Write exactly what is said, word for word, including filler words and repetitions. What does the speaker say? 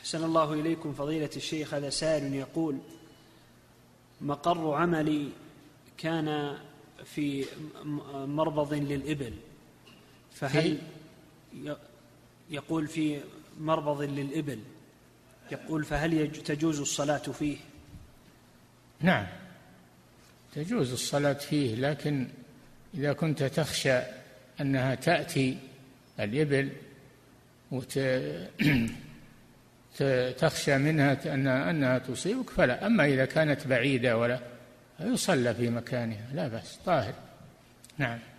أحسن الله إليكم فضيلة الشيخ. هذا سائل يقول: مقر عملي كان في مربض للإبل، فهل يقول في مربض للإبل، يقول فهل تجوز الصلاة فيه؟ نعم تجوز الصلاة فيه، لكن إذا كنت تخشى أنها تأتي الإبل وتخشى منها أنها تصيبك فلا. أما إذا كانت بعيدة ولا يصلى في مكانها لا بأس، طاهر. نعم.